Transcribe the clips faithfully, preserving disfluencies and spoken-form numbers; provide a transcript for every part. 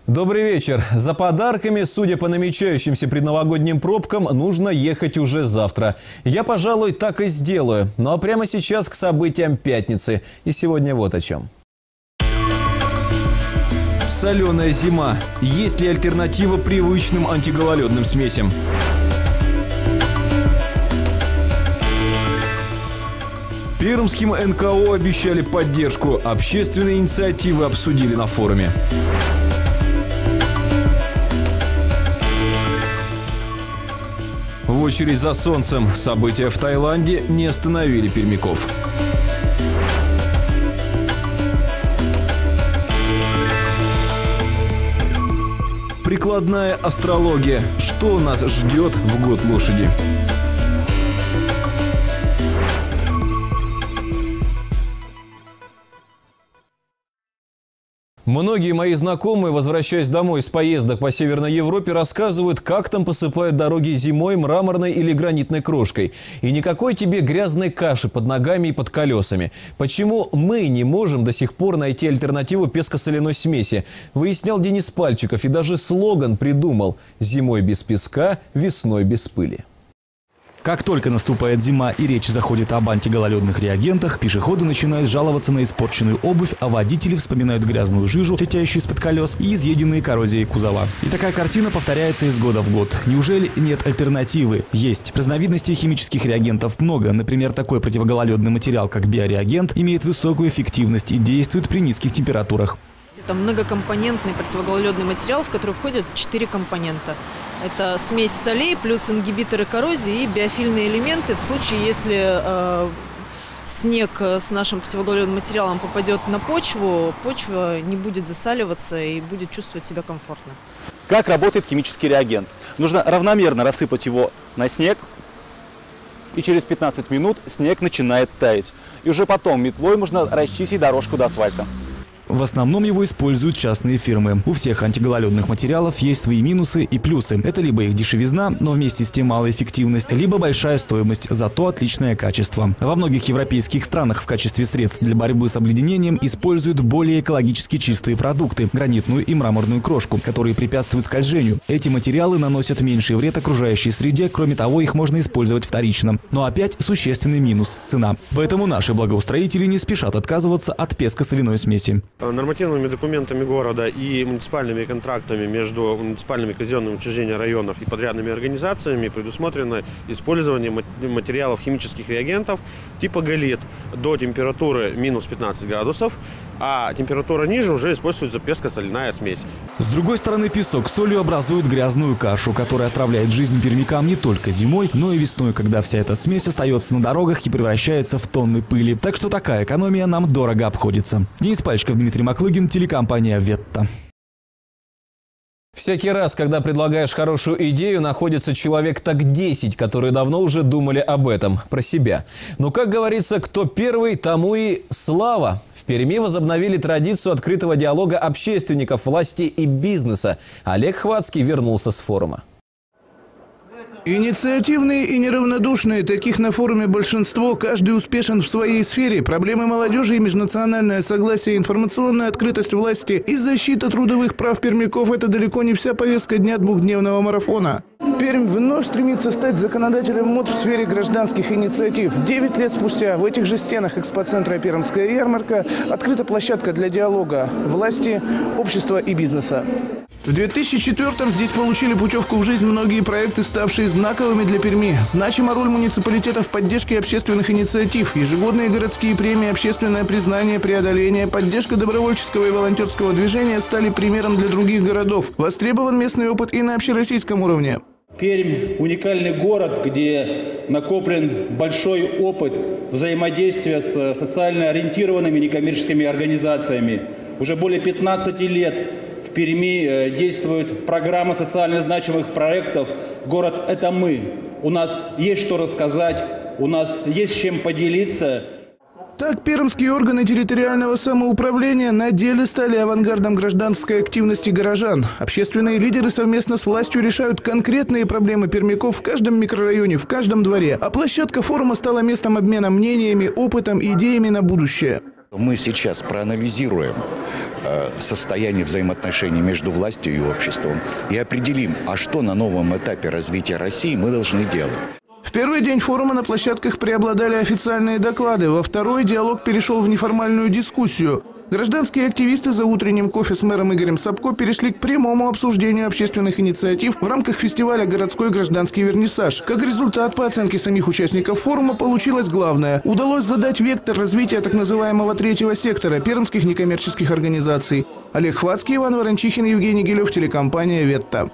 Добрый вечер. За подарками, судя по намечающимся предновогодним пробкам, нужно ехать уже завтра. Я, пожалуй, так и сделаю. Ну а прямо сейчас к событиям пятницы. И сегодня вот о чем. Соленая зима. Есть ли альтернатива привычным антигололедным смесям? Пермским эн ка о обещали поддержку. Общественные инициативы обсудили на форуме. В очередь за солнцем. События в Таиланде не остановили пермяков. Прикладная астрология. Что нас ждет в год лошади? Многие мои знакомые, возвращаясь домой с поездок по Северной Европе, рассказывают, как там посыпают дороги зимой мраморной или гранитной крошкой. И никакой тебе грязной каши под ногами и под колесами. Почему мы не можем до сих пор найти альтернативу песко-соляной смеси? Выяснял Денис Пальчиков и даже слоган придумал: «Зимой без песка, весной без пыли». Как только наступает зима и речь заходит об антигололедных реагентах, пешеходы начинают жаловаться на испорченную обувь, а водители вспоминают грязную жижу, летящую из-под колес, и изъеденные коррозией кузова. И такая картина повторяется из года в год. Неужели нет альтернативы? Есть. Разновидностей химических реагентов много. Например, такой противогололедный материал, как биореагент, имеет высокую эффективность и действует при низких температурах. Это многокомпонентный противогололедный материал, в который входят четыре компонента. Это смесь солей плюс ингибиторы коррозии и биофильные элементы. В случае, если э, снег с нашим противогололедным материалом попадет на почву, почва не будет засаливаться и будет чувствовать себя комфортно. Как работает химический реагент? Нужно равномерно рассыпать его на снег, и через пятнадцать минут снег начинает таять. И уже потом метлой можно расчистить дорожку до асфальта. В основном его используют частные фирмы. У всех антигололедных материалов есть свои минусы и плюсы. Это либо их дешевизна, но вместе с тем малая эффективность, либо большая стоимость, зато отличное качество. Во многих европейских странах в качестве средств для борьбы с обледенением используют более экологически чистые продукты – гранитную и мраморную крошку, которые препятствуют скольжению. Эти материалы наносят меньший вред окружающей среде, кроме того, их можно использовать вторично. Но опять существенный минус – цена. Поэтому наши благоустроители не спешат отказываться от песко-соляной смеси. Нормативными документами города и муниципальными контрактами между муниципальными казенными учреждениями районов и подрядными организациями предусмотрено использование материалов химических реагентов типа галит до температуры минус пятнадцать градусов, а температура ниже уже используется песко-соляная смесь. С другой стороны, песок с солью образует грязную кашу, которая отравляет жизнь пермякам не только зимой, но и весной, когда вся эта смесь остается на дорогах и превращается в тонны пыли. Так что такая экономия нам дорого обходится. Денис Пальчиков, Дмитрий Маклыгин, телекомпания «Ветта». Всякий раз, когда предлагаешь хорошую идею, находится человек так десять, которые давно уже думали об этом, про себя. Но, как говорится, кто первый, тому и слава. В Перми возобновили традицию открытого диалога общественников, власти и бизнеса. Олег Хвацкий вернулся с форума. Инициативные и неравнодушные, таких на форуме большинство, каждый успешен в своей сфере. Проблемы молодежи и межнациональное согласие, информационная открытость власти и защита трудовых прав пермяков – это далеко не вся повестка дня двухдневного марафона. Пермь вновь стремится стать законодателем МОД в сфере гражданских инициатив. Девять лет спустя в этих же стенах экспоцентра «Пермская ярмарка» открыта площадка для диалога власти, общества и бизнеса. В две тысячи четвёртом здесь получили путевку в жизнь многие проекты, ставшие знаковыми для Перми. Значима роль муниципалитета в поддержке общественных инициатив, ежегодные городские премии, общественное признание, преодоление, поддержка добровольческого и волонтерского движения стали примером для других городов. Востребован местный опыт и на общероссийском уровне. Пермь – уникальный город, где накоплен большой опыт взаимодействия с социально ориентированными некоммерческими организациями. Уже более пятнадцати лет в Перми действует программа социально значимых проектов «Город – это мы». У нас есть что рассказать, у нас есть чем поделиться. Так, пермские органы территориального самоуправления на деле стали авангардом гражданской активности горожан. Общественные лидеры совместно с властью решают конкретные проблемы пермяков в каждом микрорайоне, в каждом дворе. А площадка форума стала местом обмена мнениями, опытом и идеями на будущее. Мы сейчас проанализируем состояние взаимоотношений между властью и обществом и определим, а что на новом этапе развития России мы должны делать. В первый день форума на площадках преобладали официальные доклады, во второй диалог перешел в неформальную дискуссию. Гражданские активисты за утренним кофе с мэром Игорем Сапко перешли к прямому обсуждению общественных инициатив в рамках фестиваля «Городской гражданский вернисаж». Как результат, по оценке самих участников форума, получилось главное. Удалось задать вектор развития так называемого третьего сектора пермских некоммерческих организаций. Олег Хвацкий, Иван Ворончихин, Евгений Гилев, телекомпания «Ветта».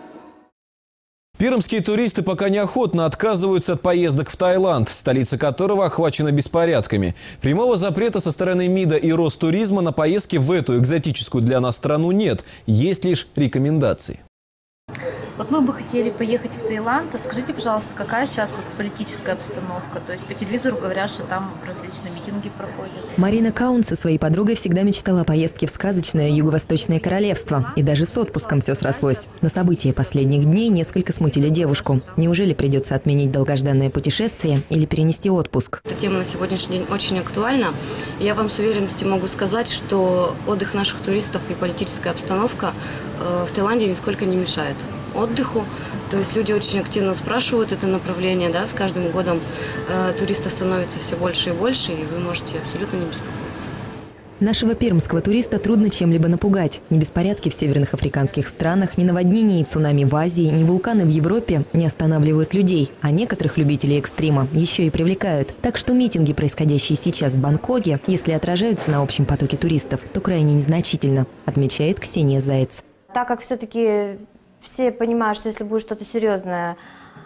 Пермские туристы пока неохотно отказываются от поездок в Таиланд, столица которого охвачена беспорядками. Прямого запрета со стороны МИДа и Ростуризма на поездки в эту экзотическую для нас страну нет. Есть лишь рекомендации. Вот мы бы хотели поехать в Таиланд. А скажите, пожалуйста, какая сейчас вот политическая обстановка? То есть по телевизору говорят, что там различные митинги проходят. Марина Каун со своей подругой всегда мечтала о поездке в сказочное Юго-Восточное королевство. И даже с отпуском все срослось. Но события последних дней несколько смутили девушку. Неужели придется отменить долгожданное путешествие или перенести отпуск? Эта тема на сегодняшний день очень актуальна. Я вам с уверенностью могу сказать, что отдых наших туристов и политическая обстановка в Таиланде нисколько не мешает отдыху. То есть люди очень активно спрашивают это направление. Да? С каждым годом э, туристов становится все больше и больше, и вы можете абсолютно не беспокоиться. Нашего пермского туриста трудно чем-либо напугать. Ни беспорядки в северных африканских странах, ни наводнения и цунами в Азии, ни вулканы в Европе не останавливают людей, а некоторых любителей экстрима еще и привлекают. Так что митинги, происходящие сейчас в Бангкоке, если отражаются на общем потоке туристов, то крайне незначительно, отмечает Ксения Заяц. Так как все-таки все понимают, что если будет что-то серьезное,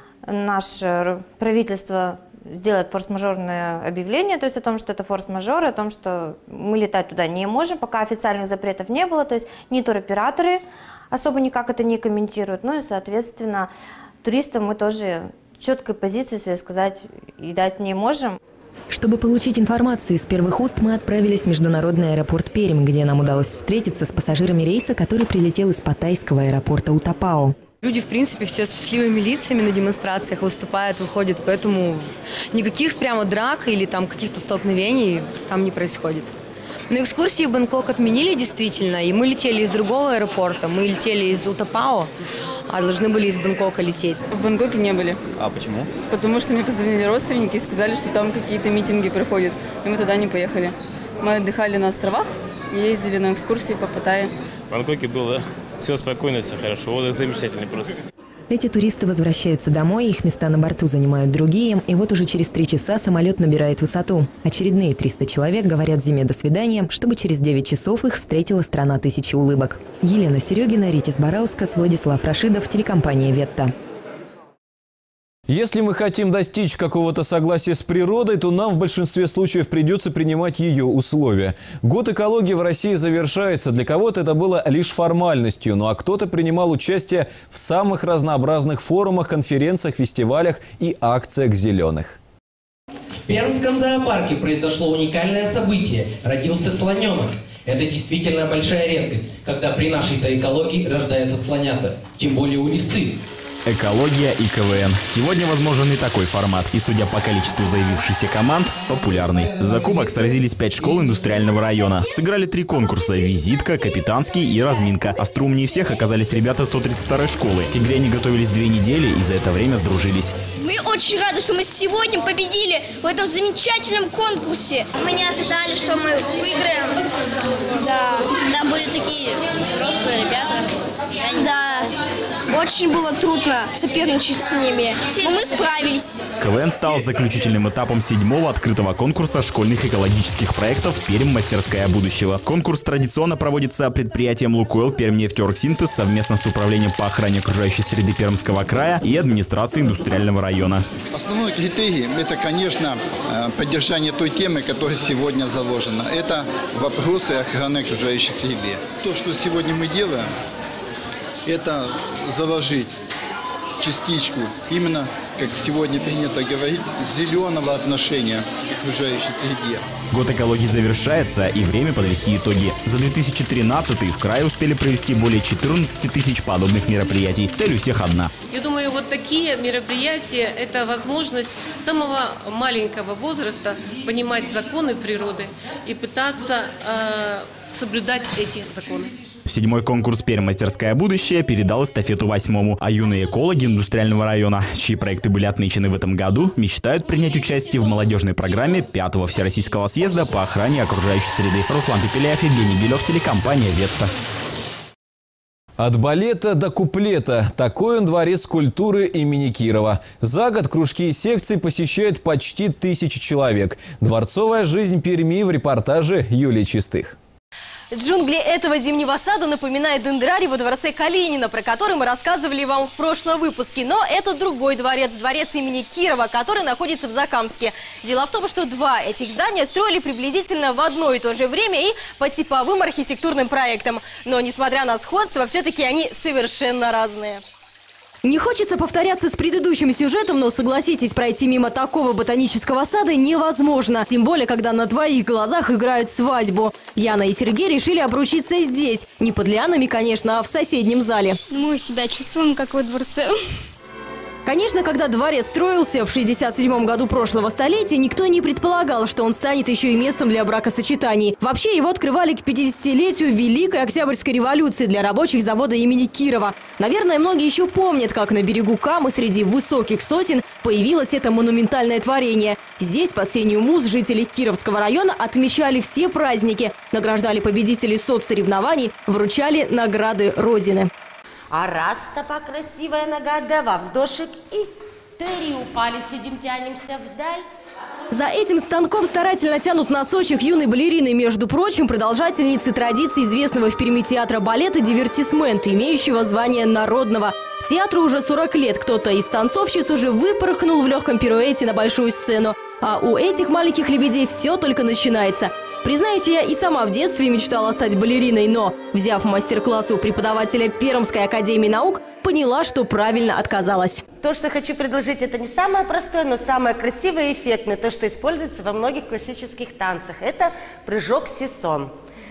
наше правительство сделает форс-мажорное объявление, то есть о том, что это форс-мажор, о том, что мы летать туда не можем, пока официальных запретов не было, то есть ни туроператоры особо никак это не комментируют, ну и, соответственно, туристам мы тоже четкой позиции своей сказать и дать не можем. Чтобы получить информацию из первых уст, мы отправились в международный аэропорт Пермь, где нам удалось встретиться с пассажирами рейса, который прилетел из паттайского аэропорта Утапао. Люди, в принципе, все с счастливыми лицами на демонстрациях выступают, выходят, поэтому никаких прямо драк или там каких-то столкновений там не происходит. На экскурсии в Бангкок отменили действительно, и мы летели из другого аэропорта, мы летели из Утапао, а должны были из Бангкока лететь. В Бангкоке не были. А почему? Потому что мне позвонили родственники и сказали, что там какие-то митинги проходят, и мы туда не поехали. Мы отдыхали на островах и ездили на экскурсии по Паттайе. В Бангкоке было все спокойно, все хорошо, отдых замечательный просто. Эти туристы возвращаются домой, их места на борту занимают другие, и вот уже через три часа самолет набирает высоту. Очередные триста человек говорят зиме «до свидания», чтобы через девять часов их встретила страна тысячи улыбок. Елена Серегина, Ритис Бараускас, Владислав Рашидов, телекомпания «Ветта». Если мы хотим достичь какого-то согласия с природой, то нам в большинстве случаев придется принимать ее условия. Год экологии в России завершается. Для кого-то это было лишь формальностью, ну а кто-то принимал участие в самых разнообразных форумах, конференциях, фестивалях и акциях «Зеленых». В Пермском зоопарке произошло уникальное событие. Родился слоненок. Это действительно большая редкость, когда при нашей-то экологии рождаются слонята, тем более у лисы. Экология и КВН. Сегодня возможен и такой формат. И, судя по количеству заявившихся команд, популярный. За кубок сразились пять школ индустриального района. Сыграли три конкурса – визитка, капитанский и разминка. Остроумнее всех оказались ребята сто тридцать второй школы. К игре они готовились две недели и за это время сдружились. Мы очень рады, что мы сегодня победили в этом замечательном конкурсе. Мы не ожидали, что мы выиграем. Да. Там были такие взрослые ребята. Да. Очень было трудно соперничать с ними, но мы справились. КВН стал заключительным этапом седьмого открытого конкурса школьных экологических проектов «Пермь. Мастерская будущего». Конкурс традиционно проводится предприятием «Лукойл Пермнефтеоргсинтез» совместно с Управлением по охране окружающей среды Пермского края и администрацией индустриального района. Основной критерий – это, конечно, поддержание той темы, которая сегодня заложена. Это вопросы охраны окружающей среды. То, что сегодня мы делаем, это заложить частичку, именно, как сегодня принято говорить, зеленого отношения к окружающей среде. Год экологии завершается, и время подвести итоги. За две тысячи тринадцатый в крае успели провести более четырнадцати тысяч подобных мероприятий. Цель у всех одна. Я думаю, вот такие мероприятия – это возможность самого маленького возраста понимать законы природы и пытаться э, соблюдать эти законы. Седьмой конкурс «Пермь-мастерская будущее» передал эстафету восьмому, а юные экологи индустриального района, чьи проекты были отмечены в этом году, мечтают принять участие в молодежной программе пятого Всероссийского съезда по охране окружающей среды. Руслан Пепеляев, Евгений Гилев, телекомпания «Ветта». От балета до куплета. Такой он дворец культуры имени Кирова. За год кружки и секции посещают почти тысячу человек. Дворцовая жизнь Перми в репортаже Юлии Чистых. Джунгли этого зимнего сада напоминает дендрарий во дворце Калинина, про который мы рассказывали вам в прошлом выпуске. Но это другой дворец, дворец имени Кирова, который находится в Закамске. Дело в том, что два этих здания строили приблизительно в одно и то же время и по типовым архитектурным проектам. Но, несмотря на сходство, все-таки они совершенно разные. Не хочется повторяться с предыдущим сюжетом, но, согласитесь, пройти мимо такого ботанического сада невозможно. Тем более, когда на твоих глазах играют свадьбу. Яна и Сергей решили обручиться здесь. Не под лианами, конечно, а в соседнем зале. Мы себя чувствуем как во дворце. Конечно, когда дворец строился в шестьдесят седьмом году прошлого столетия, никто не предполагал, что он станет еще и местом для бракосочетаний. Вообще его открывали к пятидесятилетию Великой Октябрьской революции для рабочих завода имени Кирова. Наверное, многие еще помнят, как на берегу Камы среди высоких сосен появилось это монументальное творение. Здесь под сенью муз жители Кировского района отмечали все праздники, награждали победителей соцсоревнований, вручали награды Родины. А раз стопа красивая нога, два вздошек и три упали, сидим, тянемся вдаль. За этим станком старательно тянут носочек юной балерины, между прочим, продолжательницы традиции известного в Перми театра балета «Дивертисмент», имеющего звание народного. Театру уже сорок лет, кто-то из танцовщиц уже выпорхнул в легком пируэте на большую сцену. А у этих маленьких лебедей все только начинается. Признаюсь, я и сама в детстве мечтала стать балериной, но, взяв мастер-класс у преподавателя Пермской академии наук, поняла, что правильно отказалась. То, что хочу предложить, это не самое простое, но самое красивое и эффектное, то, что используется во многих классических танцах. Это прыжок сисон.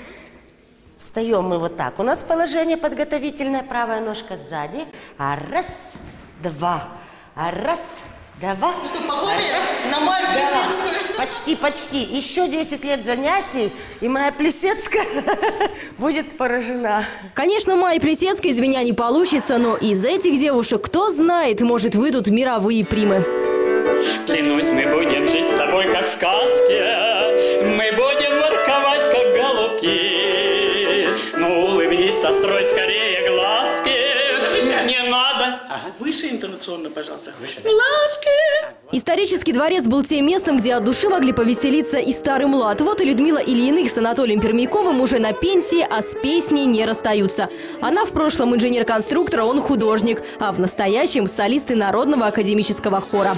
Встаем мы вот так. У нас положение подготовительное, правая ножка сзади. А раз, два, а раз, два. Ну что, похоже на Майю Плесецкую? Почти, почти. Еще десять лет занятий, и Майя Плесецкая будет поражена. Конечно, Майя Плесецкая из меня не получится, но из этих девушек, кто знает, может, выйдут мировые примы. Клянусь, мы будем жить с тобой, как в сказке. Мы будем ворковать, как голубки. Ну, улыбнись, сострой скорее глазки. Не надо. Ага, выше интонационно, пожалуйста. Выше. Глазки. Исторический дворец был тем местом, где от души могли повеселиться и старый млад. Вот и Людмила Ильиных с Анатолием Пермяковым уже на пенсии, а с песней не расстаются. Она в прошлом инженер-конструктор, он художник, а в настоящем солисты Народного академического хора.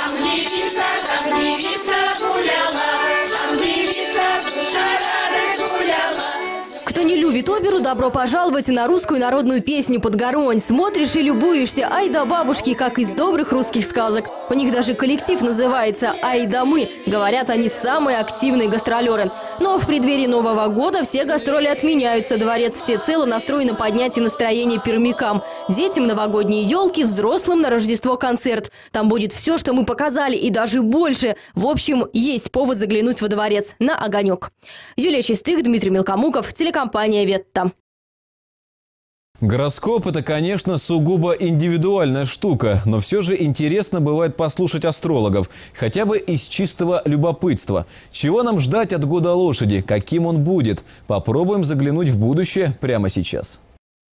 Кто не любит оперу, добро пожаловать на русскую народную песню под гармонь. Смотришь и любуешься, ай да бабушки, как из добрых русских сказок. У них даже коллектив называется «Ай да мы». Говорят, они самые активные гастролеры. Но в преддверии Нового года все гастроли отменяются. Дворец всецело настроен на поднятие настроения пермякам. Детям новогодние елки, взрослым на Рождество концерт. Там будет все, что мы показали, и даже больше. В общем, есть повод заглянуть во дворец на огонек. Юлия Чистых, Дмитрий Мелкомуков, телекомпания «Ветта». Гороскоп – это, конечно, сугубо индивидуальная штука, но все же интересно бывает послушать астрологов, хотя бы из чистого любопытства. Чего нам ждать от года лошади, каким он будет? Попробуем заглянуть в будущее прямо сейчас.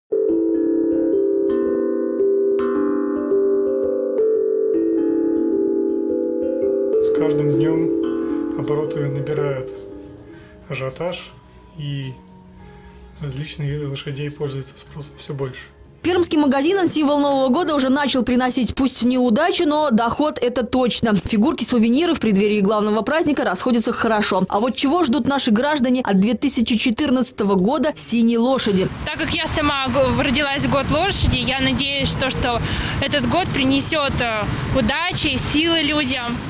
С каждым днем обороты набирают ажиотаж, и различные виды лошадей пользуются спросом все больше. Пермским магазинам символ Нового года уже начал приносить пусть неудачу, но доход это точно. Фигурки, сувениры в преддверии главного праздника расходятся хорошо. А вот чего ждут наши граждане от две тысячи четырнадцатого года «Синей лошади»? Так как я сама родилась в год лошади, я надеюсь, что, что этот год принесет удачи, силы людям.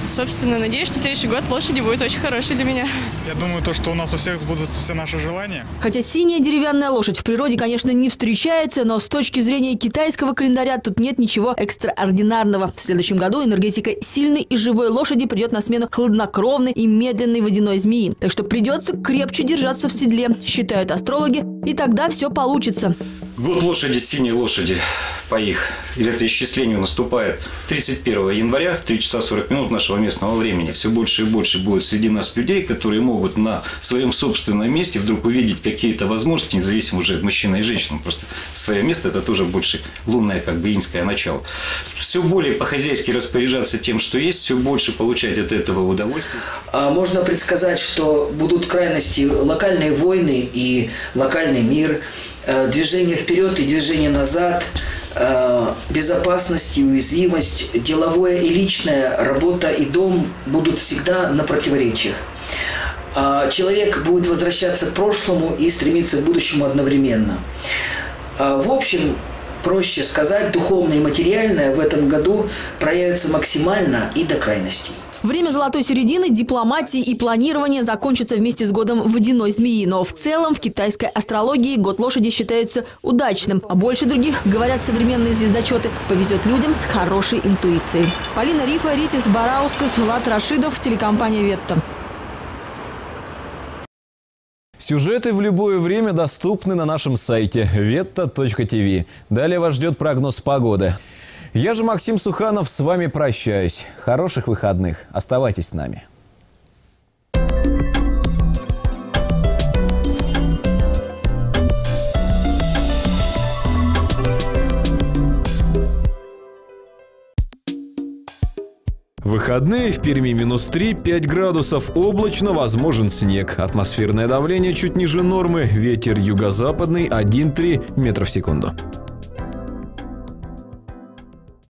собственно, надеюсь, что следующий год лошади будет очень хороший для меня. Я думаю, то, что у нас у всех сбудутся все наши желания. Хотя синяя деревянная лошадь в природе, конечно, не встречается, но с точки зрения китайского календаря тут нет ничего экстраординарного. В следующем году энергетика сильной и живой лошади придет на смену хладнокровной и медленной водяной змеи. Так что придется крепче держаться в седле, считают астрологи, и тогда все получится. Год лошади, синей лошади, по их летоисчислению наступает тридцать первого января в три часа сорок минут нашего местного времени. Все больше и больше будет среди нас людей, которые могут на своем собственном месте вдруг увидеть какие-то возможности, независимо уже от мужчины и женщины. Просто свое место – это тоже больше лунное, как бы инское начало. Все более по-хозяйски распоряжаться тем, что есть, все больше получать от этого удовольствие. Можно предсказать, что будут крайности, локальные войны и локальный мир, движение вперед и движение назад, безопасность и уязвимость, деловое и личное, работа и дом будут всегда на противоречиях. Человек будет возвращаться к прошлому и стремиться к будущему одновременно. В общем, проще сказать, духовное и материальное в этом году проявится максимально и до крайностей. Время золотой середины, дипломатии и планирования закончится вместе с годом водяной змеи. Но в целом в китайской астрологии год лошади считается удачным. А больше других, говорят современные звездочеты, повезет людям с хорошей интуицией. Полина Рифа, Ритис Бараускас, Влад Рашидов, телекомпания «Ветта». Сюжеты в любое время доступны на нашем сайте ветта точка тв. Далее вас ждет прогноз погоды. Я же Максим Суханов с вами прощаюсь. Хороших выходных. Оставайтесь с нами. Выходные в Перми минус три, пять градусов, облачно, возможен снег. Атмосферное давление чуть ниже нормы, ветер юго-западный один-три метра в секунду.